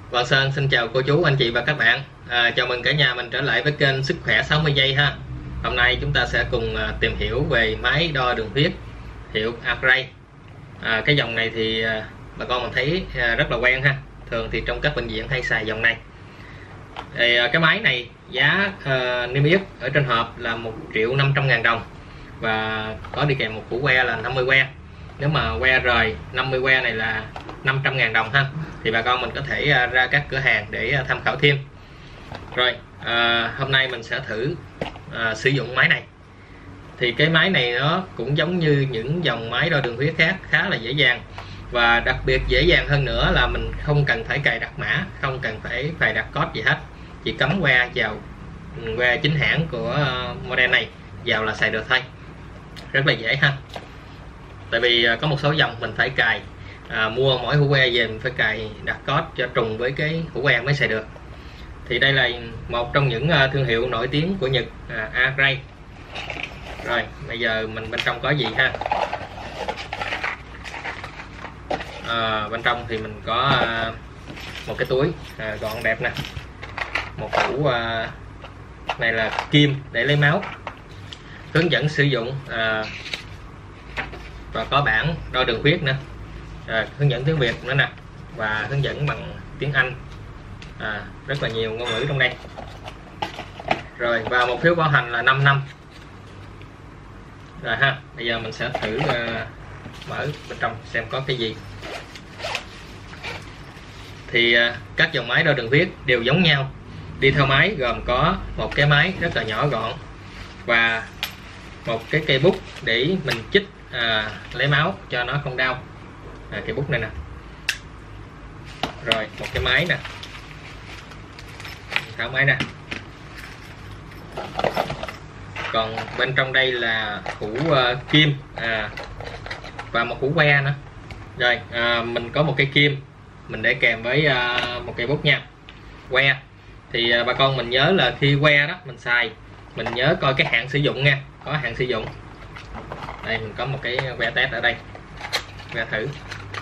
Hoàng Sơn xin chào cô chú, anh chị và các bạn. Chào mừng cả nhà mình trở lại với kênh Sức khỏe 60 giây ha. Hôm nay chúng ta sẽ cùng tìm hiểu về máy đo đường huyết hiệu Accuray. Cái dòng này thì bà con mình thấy rất là quen ha. Thường thì trong các bệnh viện hay xài dòng này. Thì cái máy này giá niêm yết ở trên hộp là 1.500.000 đồng và có đi kèm một củ que là 50 que. Nếu mà que rời 50 que này là 500.000 đồng ha. Thì bà con mình có thể ra các cửa hàng để tham khảo thêm. Rồi hôm nay mình sẽ thử sử dụng máy này. Thì cái máy này nó cũng giống như những dòng máy đo đường huyết khác, khá là dễ dàng. Và đặc biệt dễ dàng hơn nữa là mình không cần phải cài đặt mã, không cần phải cài đặt code gì hết. Chỉ cắm que vào, que chính hãng của model này vào là xài được thôi. Rất là dễ ha. Tại vì có một số dòng mình phải cài, mua mỗi hũ que về mình phải cài đặt code cho trùng với cái hũ que mới xài được. Thì đây là một trong những thương hiệu nổi tiếng của Nhật, Accuray. Rồi bây giờ mình bên trong có gì ha. Bên trong thì mình có một cái túi gọn đẹp nè, một hũ này là kim để lấy máu, hướng dẫn sử dụng và có bảng đo đường huyết nữa, hướng dẫn tiếng Việt nữa nè, và hướng dẫn bằng tiếng Anh, rất là nhiều ngôn ngữ trong đây. Rồi và một phiếu bảo hành là 5 năm. Rồi ha, bây giờ mình sẽ thử mở bên trong xem có cái gì. Thì các dòng máy đo đường huyết đều giống nhau. Đi theo máy gồm có một cái máy rất là nhỏ gọn và một cái cây bút để mình chích lấy máu cho nó không đau, cây bút này nè. Rồi một cái máy nè, tháo máy nè. Còn bên trong đây là hũ kim và một hũ que nữa. Rồi mình có một cây kim mình để kèm với một cây bút nha. Que thì bà con mình nhớ là khi que đó mình xài, mình nhớ coi cái hạn sử dụng nha, có hạn sử dụng. Đây mình có một cái que test ở đây, que thử.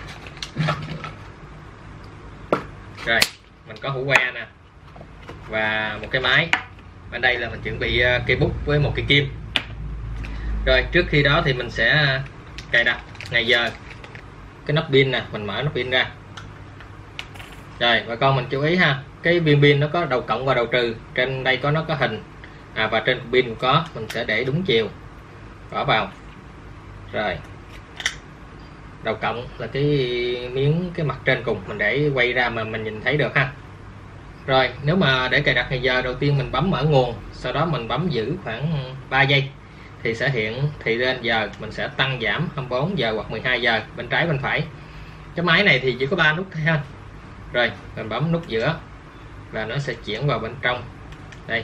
Rồi mình có hũ que nè và một cái máy. Bên đây là mình chuẩn bị cây bút với một cây kim. Rồi trước khi đó thì mình sẽ cài đặt ngày giờ. Cái nắp pin nè, mình mở nắp pin ra. Rồi bà con mình chú ý ha, cái viên pin nó có đầu cộng và đầu trừ, trên đây nó có hình, và trên pin có, mình sẽ để đúng chiều, bỏ vào. Rồi đầu cộng là cái mặt trên cùng, mình để quay ra mà mình nhìn thấy được ha. Rồi nếu mà để cài đặt ngày giờ, đầu tiên mình bấm mở nguồn, sau đó mình bấm giữ khoảng 3 giây thì sẽ hiện thì lên giờ. Mình sẽ tăng giảm 24 giờ hoặc 12 giờ, bên trái bên phải. Cái máy này thì chỉ có 3 nút thôi ha. Rồi mình bấm nút giữa và nó sẽ chuyển vào bên trong. Đây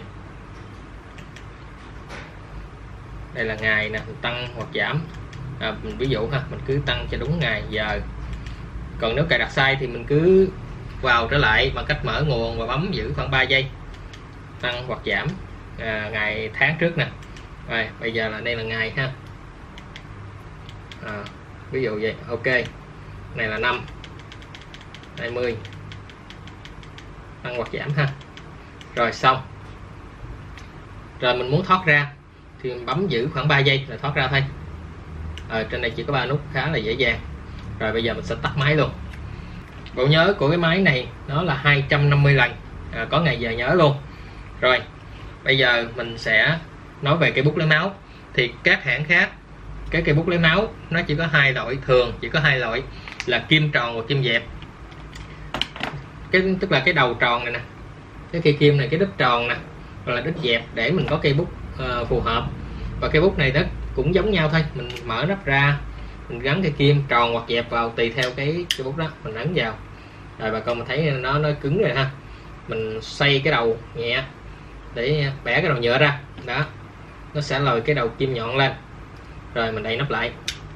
là ngày nè, mình tăng hoặc giảm, mình ví dụ ha, mình cứ tăng cho đúng ngày giờ. Còn nếu cài đặt sai thì mình cứ vào trở lại bằng cách mở nguồn và bấm giữ khoảng 3 giây, tăng hoặc giảm ngày tháng trước nè. Rồi bây giờ là đây là ngày ha, ví dụ vậy. Ok, này là 5 20, tăng hoặc giảm ha. Rồi xong. Rồi mình muốn thoát ra thì mình bấm giữ khoảng 3 giây là thoát ra thôi. Trên đây chỉ có 3 nút, khá là dễ dàng. Rồi bây giờ mình sẽ tắt máy luôn. Bộ nhớ của cái máy này nó là 250 lần, có ngày giờ nhớ luôn. Rồi bây giờ mình sẽ nói về cây bút lấy máu. Thì các hãng khác, cái cây bút lấy máu nó chỉ có 2 loại, thường chỉ có 2 loại là kim tròn và kim dẹp. Tức là cái đầu tròn này nè, cái cây kim này cái đít tròn nè, hoặc là đít dẹp để mình có cây bút phù hợp. Và cây bút này nó cũng giống nhau thôi, mình mở nắp ra, mình gắn cây kim tròn hoặc dẹp vào tùy theo cái bút đó, mình ấn vào. Rồi bà con mình thấy nó cứng rồi ha. Mình xoay cái đầu nhẹ để bẻ cái đầu nhựa ra, đó, nó sẽ lòi cái đầu kim nhọn lên. Rồi mình đậy nắp lại.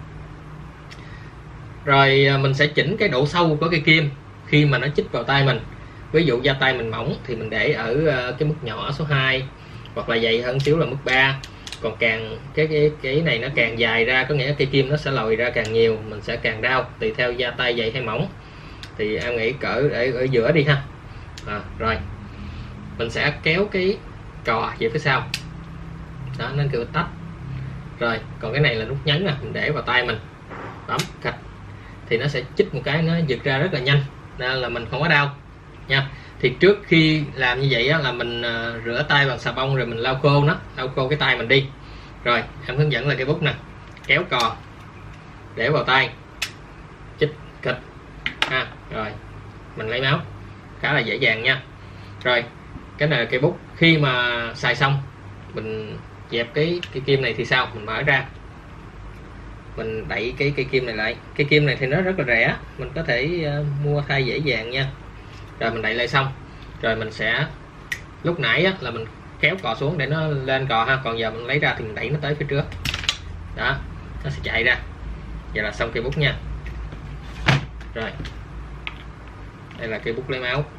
Rồi mình sẽ chỉnh cái độ sâu của cây kim khi mà nó chích vào tay mình. Ví dụ da tay mình mỏng thì mình để ở cái mức nhỏ số 2, hoặc là dày hơn xíu là mức 3. Còn càng cái này nó càng dài ra, có nghĩa cây kim nó sẽ lòi ra càng nhiều, mình sẽ càng đau, tùy theo da tay dày hay mỏng. Thì em nghĩ cỡ ở giữa đi ha, Rồi mình sẽ kéo cái cò về phía sau đó, nên kêu tách. Rồi còn cái này là nút nhấn nè, mình để vào tay mình bấm cạch thì nó sẽ chích một cái, nó giật ra rất là nhanh nên là mình không có đau nha. Thì trước khi làm như vậy á, là mình rửa tay bằng xà bông rồi mình lau khô nó, lau khô cái tay mình đi. Rồi em hướng dẫn là cây bút nè, kéo cò để vào tay, chích kịch rồi mình lấy máu khá là dễ dàng nha. Rồi cái này là cây bút, khi mà xài xong mình dẹp cái kim này thì sao, mình mở ra, mình đẩy cái cây kim này lại. Cây kim này thì nó rất là rẻ, mình có thể mua thay dễ dàng nha. Rồi mình đẩy lại xong rồi mình sẽ, lúc nãy á, là mình kéo cò xuống để nó lên cò ha, còn giờ mình lấy ra thì mình đẩy nó tới phía trước đó, nó sẽ chạy ra. Vậy là xong cây bút nha. Rồi đây là cây bút lấy máu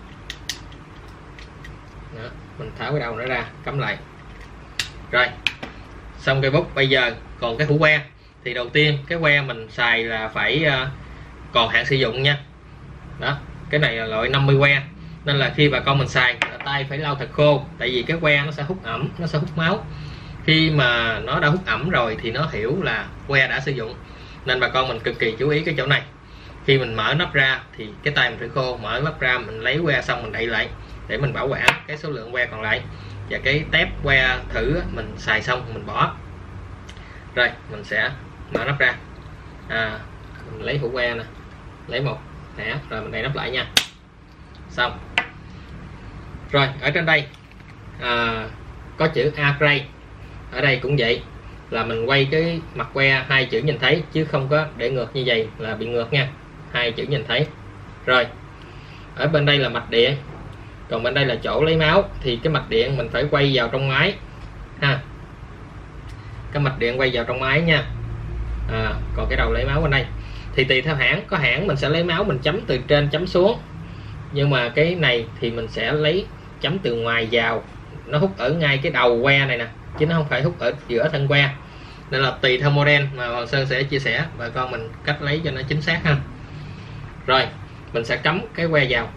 đó, mình tháo cái đầu nó ra cắm lại. Rồi xong cây bút. Bây giờ còn cái hũ que, thì đầu tiên cái que mình xài là phải còn hạn sử dụng nha. Đó, cái này là loại 50 que nên là khi bà con mình xài tay phải lau thật khô, tại vì cái que nó sẽ hút ẩm, nó sẽ hút máu. Khi mà nó đã hút ẩm rồi thì nó hiểu là que đã sử dụng, nên bà con mình cực kỳ chú ý cái chỗ này. Khi mình mở nắp ra thì cái tay mình phải khô, mở nắp ra mình lấy que xong mình đậy lại để mình bảo quản cái số lượng que còn lại. Và cái tép que thử mình xài xong mình bỏ. Rồi mình sẽ mở nắp ra, mình lấy hũ que nè, lấy một thẻ rồi mình đậy nắp lại nha. Xong. Rồi ở trên đây có chữ Array, ở đây cũng vậy, là mình quay cái mặt que hai chữ nhìn thấy chứ không có để ngược như vậy là bị ngược nha, hai chữ nhìn thấy. Rồi ở bên đây là mạch điện, còn bên đây là chỗ lấy máu, thì cái mạch điện mình phải quay vào trong máy ha, cái mạch điện quay vào trong máy nha. Còn cái đầu lấy máu bên đây thì tùy theo hãng, có hãng mình sẽ lấy máu mình chấm từ trên chấm xuống, nhưng mà cái này thì mình sẽ lấy chấm từ ngoài vào, nó hút ở ngay cái đầu que này nè, chứ nó không phải hút ở giữa thân que. Nên là tùy theo model mà Hoàng Sơn sẽ chia sẻ bà con mình cách lấy cho nó chính xác ha. Rồi mình sẽ cắm cái que vào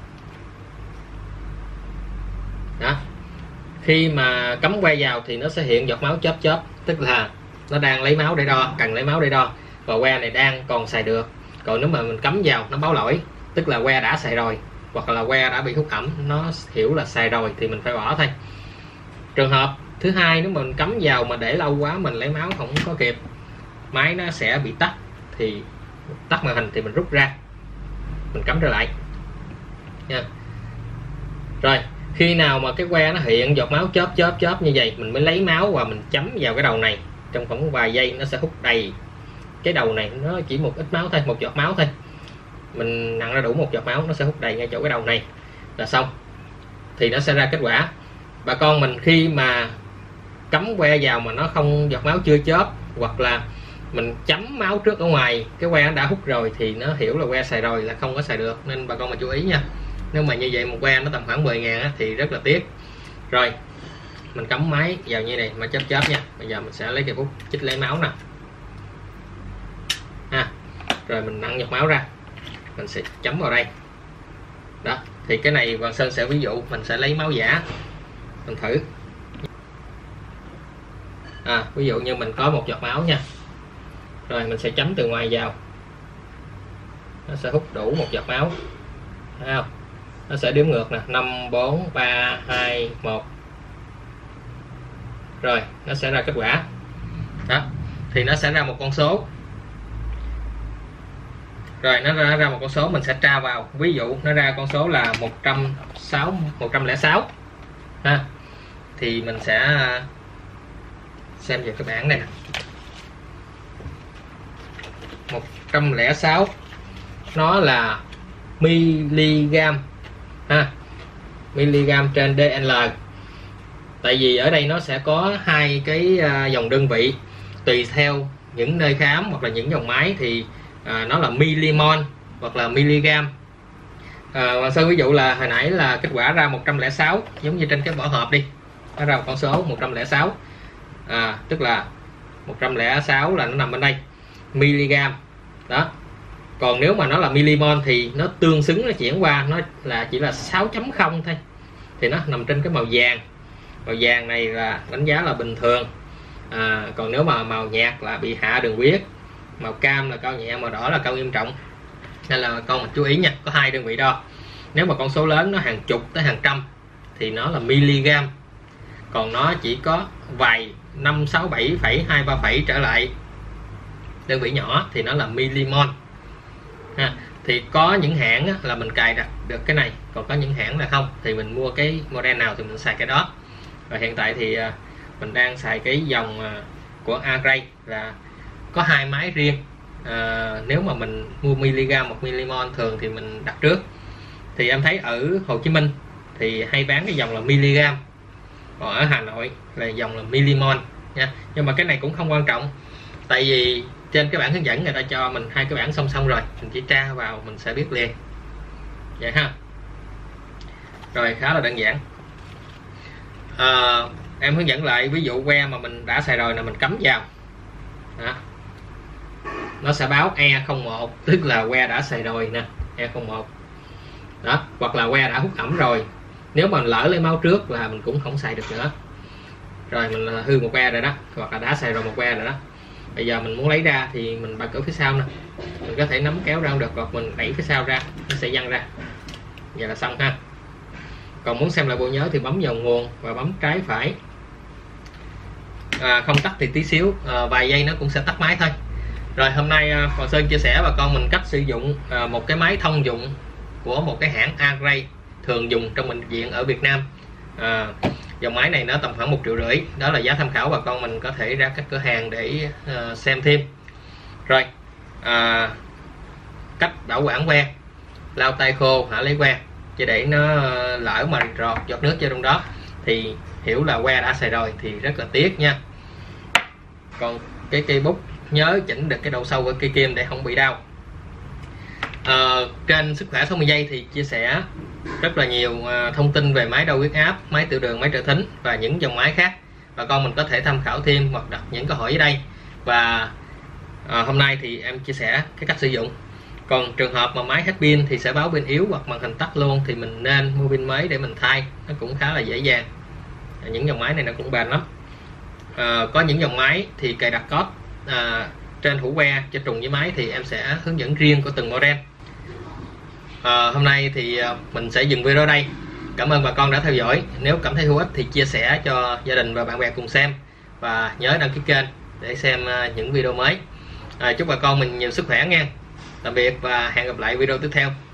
đó. Khi mà cắm que vào thì nó sẽ hiện giọt máu chớp chớp, tức là nó đang lấy máu để đo, cần lấy máu để đo, và que này đang còn xài được. Còn nếu mà mình cắm vào nó báo lỗi, tức là que đã xài rồi, hoặc là que đã bị hút ẩm, nó hiểu là xài rồi thì mình phải bỏ thôi. Trường hợp thứ hai, nếu mà mình cắm vào mà để lâu quá mình lấy máu không có kịp, máy nó sẽ bị tắt, thì tắt màn hình thì mình rút ra, mình cắm trở lại nha. Rồi khi nào mà cái que nó hiện giọt máu chớp chớp chớp như vậy, mình mới lấy máu và mình chấm vào cái đầu này. Trong khoảng vài giây nó sẽ hút đầy cái đầu này, nó chỉ một ít máu thôi, một giọt máu thôi, mình nặn ra đủ một giọt máu, nó sẽ hút đầy ngay chỗ cái đầu này là xong, thì nó sẽ ra kết quả. Bà con mình khi mà cắm que vào mà nó không, giọt máu chưa chớp, hoặc là mình chấm máu trước ở ngoài, cái que nó đã hút rồi thì nó hiểu là que xài rồi, là không có xài được, nên bà con mình chú ý nha. Nếu mà như vậy một que nó tầm khoảng 10.000 thì rất là tiếc. Rồi mình cắm máy vào như này mà chớp chớp nha. Bây giờ mình sẽ lấy cây bút chích lấy máu nè rồi mình nặn giọt máu ra, mình sẽ chấm vào đây đó. Thì cái này Hoàng Sơn sẽ ví dụ, mình sẽ lấy máu giả mình thử. Ví dụ như mình có một giọt máu nha, rồi mình sẽ chấm từ ngoài vào, nó sẽ hút đủ một giọt máu, thấy không? Nó sẽ đếm ngược nè, 5 4 3 2 1. Rồi nó sẽ ra kết quả đó, thì nó sẽ ra một con số. Rồi nó ra một con số, mình sẽ tra vào, ví dụ nó ra con số là 106 ha, thì mình sẽ xem về cái bảng này nè. 106 nó là mg ha, mg trên dl. Tại vì ở đây nó sẽ có hai cái dòng đơn vị, tùy theo những nơi khám hoặc là những dòng máy thì nó là milimol hoặc là mg. Hoàng Sơn ví dụ là hồi nãy là kết quả ra 106, giống như trên cái vỏ hộp đi, nó ra một con số 106, tức là 106 là nó nằm bên đây, mg đó. Còn nếu mà nó là milimol thì nó tương xứng, nó chuyển qua nó là chỉ là 6.0 thôi, thì nó nằm trên cái màu vàng. Màu vàng này là đánh giá là bình thường. Còn nếu mà màu nhạt là bị hạ đường huyết, màu cam là cao nhẹ, màu đỏ là cao nghiêm trọng. Nên là con mình chú ý nha, có 2 đơn vị đo. Nếu mà con số lớn nó hàng chục tới hàng trăm thì nó là mg, còn nó chỉ có vài 5, 6, 7 phẩy, 2, 3 phẩy trở lại đơn vị nhỏ thì nó là milimol ha. Thì có những hãng là mình cài đặt được cái này, còn có những hãng là không, thì mình mua cái model nào thì mình xài cái đó. Và hiện tại thì mình đang xài cái dòng của Array là có 2 máy riêng. Nếu mà mình mua mg một milimol thường thì mình đặt trước. Thì em thấy ở Hồ Chí Minh thì hay bán cái dòng là mg, còn ở Hà Nội là dòng là milimol nha. Nhưng mà cái này cũng không quan trọng, tại vì trên cái bản hướng dẫn người ta cho mình 2 cái bản song song rồi, mình chỉ tra vào mình sẽ biết liền vậy ha. Rồi, khá là đơn giản. Em hướng dẫn lại ví dụ que mà mình đã xài rồi là mình cắm vào đó, nó sẽ báo E01, tức là que đã xài rồi nè, E01 đó, hoặc là que đã hút ẩm rồi. Nếu mà lỡ lấy máu trước là mình cũng không xài được nữa. Rồi mình hư một que rồi đó, hoặc là đã xài rồi một que rồi đó. Bây giờ mình muốn lấy ra thì mình bật ở phía sau nè, mình có thể nắm kéo ra không được, hoặc mình đẩy phía sau ra nó sẽ văng ra. Vậy là xong ha. Còn muốn xem lại bộ nhớ thì bấm vào nguồn và bấm trái phải. Không tắt thì tí xíu, vài giây nó cũng sẽ tắt máy thôi. Rồi, hôm nay Hoàng Sơn chia sẻ bà con mình cách sử dụng một cái máy thông dụng của một cái hãng Array thường dùng trong bệnh viện ở Việt Nam. Dòng máy này nó tầm khoảng 1,5 triệu, đó là giá tham khảo, bà con mình có thể ra các cửa hàng để xem thêm. Rồi, cách bảo quản que: lau tay khô, hả lấy que, chứ để nó lỡ mà rọt giọt nước vô trong đó thì hiểu là que đã xài rồi thì rất là tiếc nha. Còn cái cây bút nhớ chỉnh được cái độ sâu của cây kim để không bị đau. Trên Sức Khỏe 60 giây thì chia sẻ rất là nhiều thông tin về máy đo huyết áp, máy tiểu đường, máy trợ thính và những dòng máy khác. Bà con mình có thể tham khảo thêm hoặc đặt những câu hỏi ở đây. Và hôm nay thì em chia sẻ cái cách sử dụng. Còn trường hợp mà máy hết pin thì sẽ báo pin yếu hoặc màn hình tắt luôn thì mình nên mua pin mới để mình thay, nó cũng khá là dễ dàng. Những dòng máy này nó cũng bền lắm. Có những dòng máy thì cài đặt code trên hũ que cho trùng với máy thì em sẽ hướng dẫn riêng của từng model. Hôm nay thì mình sẽ dừng video ở đây. Cảm ơn bà con đã theo dõi. Nếu cảm thấy hữu ích thì chia sẻ cho gia đình và bạn bè cùng xem, và nhớ đăng ký kênh để xem những video mới. Chúc bà con mình nhiều sức khỏe nha. Tạm biệt và hẹn gặp lại video tiếp theo.